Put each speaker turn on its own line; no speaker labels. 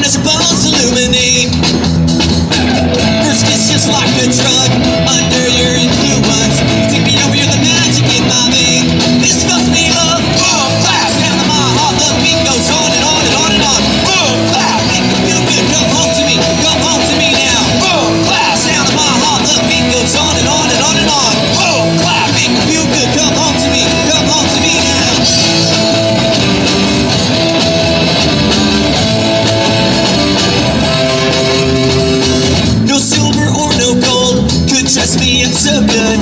as your bones illuminate. First kiss just like a drug, under your influence. You take me over, you're the magic in my vein. This must be love. Boom, clap, down to my heart, the beat goes on and on and on and on. Boom, clap, make me feel good, come home to me now. Boom, clap, down to my heart, the beat goes on and on and on and on. Boom, clap, make me feel good, come home to me now. No silver or no gold could trust me, it's so good.